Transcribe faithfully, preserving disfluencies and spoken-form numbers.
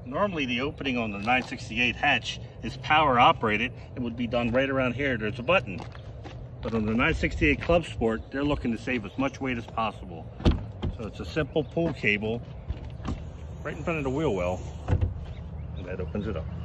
Normally the opening on the nine sixty-eight hatch is power operated. It would be done right around here. There's a button. But on the nine sixty-eight Clubsport, they're looking to save as much weight as possible. So it's a simple pull cable right in front of the wheel well, and that opens it up.